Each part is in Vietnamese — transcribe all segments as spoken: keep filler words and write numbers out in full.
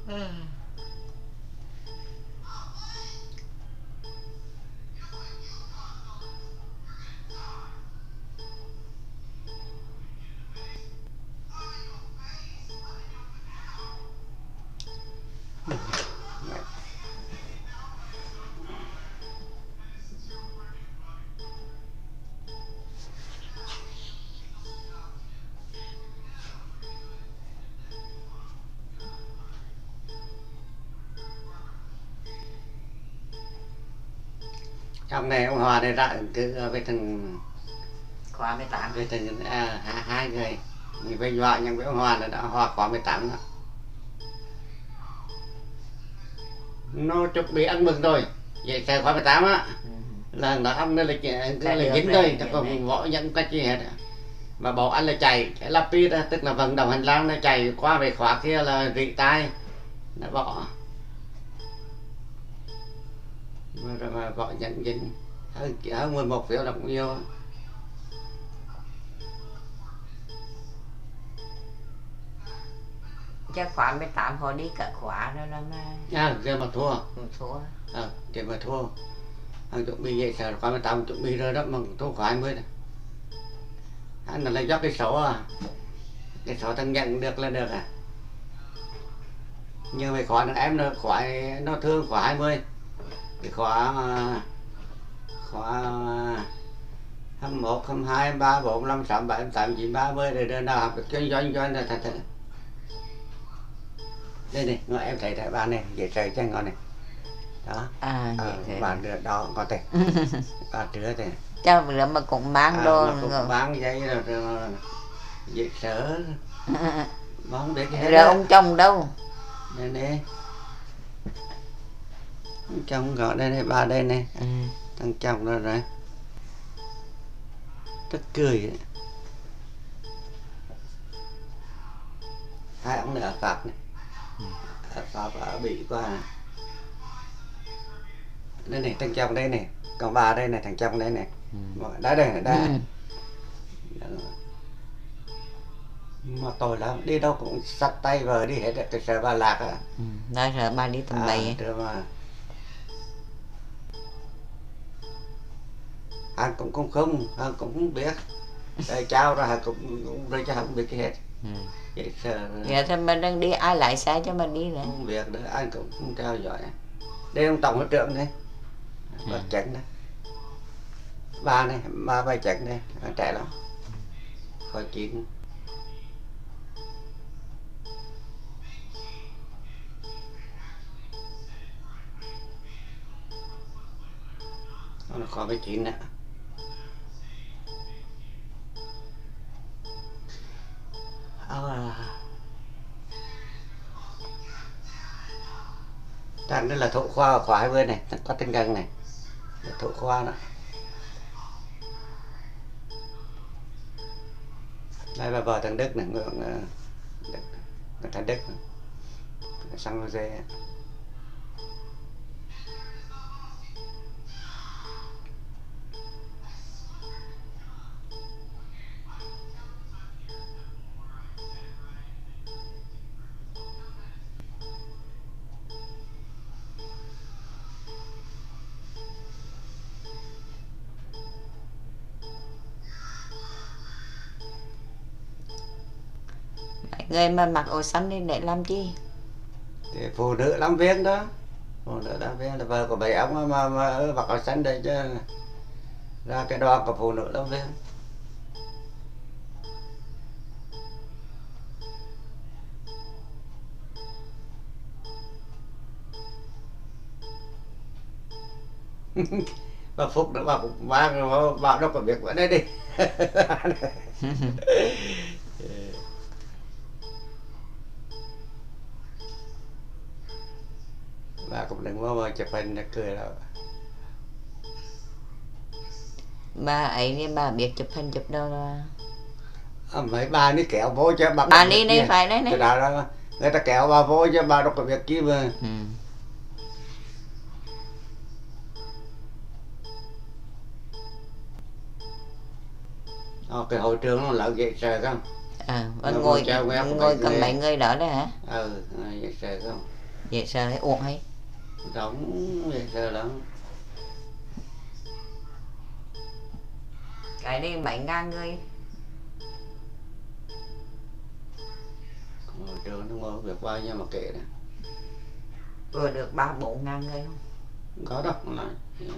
Trong này ông Hòa này ra cứ về thằng khóa mười tám về thằng à, hai người người bên vợ nhưng với ông Hòa là đã Hòa khóa mười tám đó. Nó chuẩn bị ăn mừng rồi vậy xe khóa mười tám á. Ừ. Là nó ăn nên là cứ là dính thôi, nó còn võ nhận cách gì hết. Mà bảo anh là chạy cái lapid đó, tức là vận động hành lang nó chạy qua về khóa kia là rỉ tai nó bỏ rồi mà bỏ nhận dính hơn hơn mười một phiếu là cũng nhiều. Chắc khóa mười tám họ đi cả khóa rồi đó mà à giờ mà thua thua à giờ mà thua anh chuẩn bị vậy sao khóa mười tám chuẩn bị rồi đó mà thua khóa hai mươi này anh là do cái số à cái số thằng nhận được là được à nhưng mà khóa em nó khóa nó thương khóa hai mươi cái khóa khóa hai mươi mốt, hai mươi hai, hai mươi ba, hai mươi bốn, hai mươi lăm, sáu mươi bảy, tám mươi chín, ba mươi rồi đơn nào học được kinh doanh doanh là thật thật đây này ngồi em thấy tại ba này dễ trời cho ngon này đó à ờ, bạn được đó có thể ba trưa thì cho bữa mà cũng bán à, đồ cũng rồi. bán giấy rồi, rồi dễ sợ mà không biết cái rồi ông chồng đâu đây này chồng gọi đây này ba đây này ừ. Thằng chồng rồi rồi tức cười ấy. Hai ông này ở Pháp này ừ. Ở Pháp ở Bỉ qua này. Đây này thằng chồng đây này còn bà đây này thằng chồng đây này ừ. Đây đây đây ừ. Mà tôi lắm đi đâu cũng sắt tay vợ đi hết cái sợ bà lạc à ừ. Nói sợ bà đi tầm bậy à, mà anh cũng không không anh cũng không biết đây trao ra hắn cũng cũng rồi cho hắn không biết cái hết ừ. Vậy sợ dạ thì mình đang đi ai lại xe cho mình đi nữa không biết nữa anh cũng không trao giỏi đây ông tổng hội trưởng này bà ừ. Chấn đấy ba này ba ba Chấn này trẻ lắm khỏi chín nó khỏi với chín nè à. Thằng đây là thụ khoa khóa hai mươi này có tinh gần này thụ khoa đó đây là vợ thằng Đức này thằng Đức sang Jose người mà mặc áo xanh đi để làm chi thì phụ nữ làm việc đó phụ nữ làm việc là vợ của bảy ông mà, mà, mà mặc áo xanh đây chứ ra cái đoàn của phụ nữ làm việc bà Phúc nữa bà cũng mang bảo đâu có việc ở đây đi bà cũng đừng có mà chụp hình cười đâu bà ấy đi bà biết chụp hình chụp đâu rồi à, mấy bà đi kéo vô cho bà bà đi đi phải đấy này đó, đó, người ta kéo bà vô cho bà đâu có việc chi mà ừ. Ờ, cái hội trường nó lỡ vậy trời không à ngồi ngồi cầm mấy người đó đấy hả ừ vậy trời không Vậy sao thấy uổng hay? Giống vậy giờ lắm. Cái đi bảy ngàn người. Ngồi trường nó ngồi việc bao nhiêu mà kệ nè. Vừa được ba bốn ngàn người không? Có đâu lại.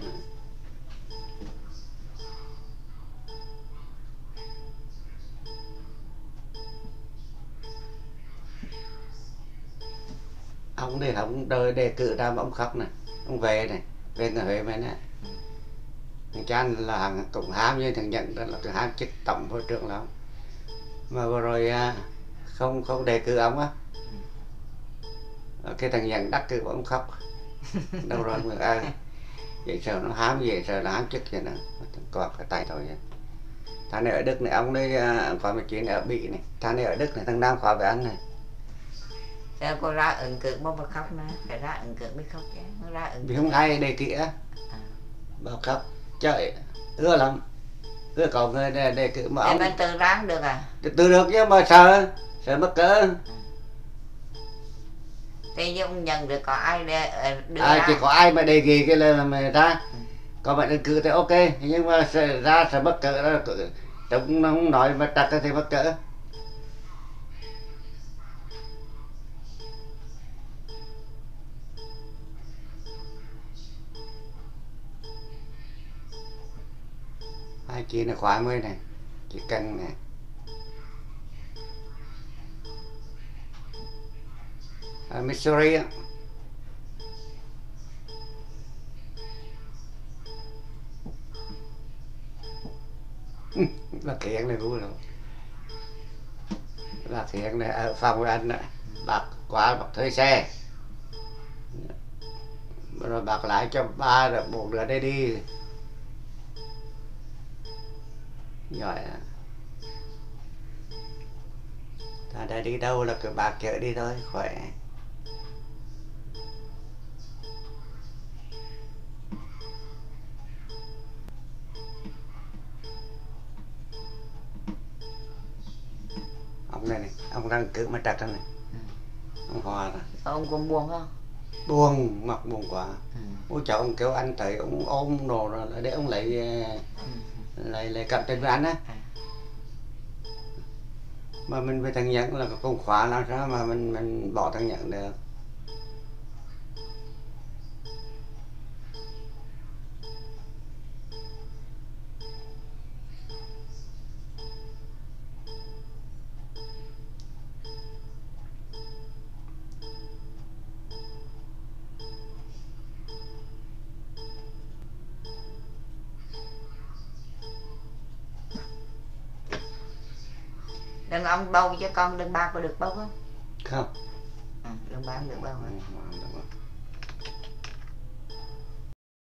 Ông đây ông đời đề cử ra mà ông khóc này, ông về này, về người Huế này nè. Thằng Chan là hàng cũng ham như thằng Nhận đó là thằng ham chức tổng hội trưởng lắm. Mà vừa rồi không không đề cử ông á. Cái thằng Nhận đắc cử ông khóc. Đâu rồi người ai. Vậy sợ nó hám vậy sợ nó hám chức vậy đó. Còn cái tay thôi vậy. Thằng này ở Đức này ông đây khỏi một chuyện này ở Bỉ này. Thằng này ở Đức này thằng Nam khỏi với anh này. Sao cô ra ứng cử mà khóc nè, phải ra ứng cử mới khóc chứ, nó ra ứng cử. Vì không ai đề kỹ á, bảo khóc, trời, ưa lắm, ưa có người đề, đề cử mà ông... Em tự ráng được à? Từ được chứ mà sợ, sợ mất cỡ. Thế nhưng ông nhận được có ai để đưa à, ra? Chỉ có ai mà đề nghị cái là mà ra, còn mà đề cử thì ok, nhưng mà sợ ra sợ mất cỡ đó, chúng nó không nói mà trật thì mất cỡ. Hai chị này khóa mới này, chị cần này. À, Missouri á. Bà Thiện này vui rồi. Bà Thiện này ở phòng với anh này. Bác quá bác thuê xe. Rồi bác lại cho ba rồi bốn đứa đây đi. Giỏi à. Ta đã đi đâu là cứ bác chở đi thôi, khỏe. Ông này này, ông đang cử mà trật này. Ừ. Ông Hòa rồi. Ông cũng buồn không? Buồn, mặt buồn quá. Ừ. Ôi trời, ông kêu anh tới, ông ôm đồ rồi để ông lấy ừ. lấy, lấy cặp trên với anh á. À. Mà mình với thằng Nhẫn là công khóa nào sao mà mình mình bỏ thằng Nhẫn được. Đừng ông bầu cho con, đừng ba có được bầu không? Không. Ừ, đừng ba không được bầu. Ừ,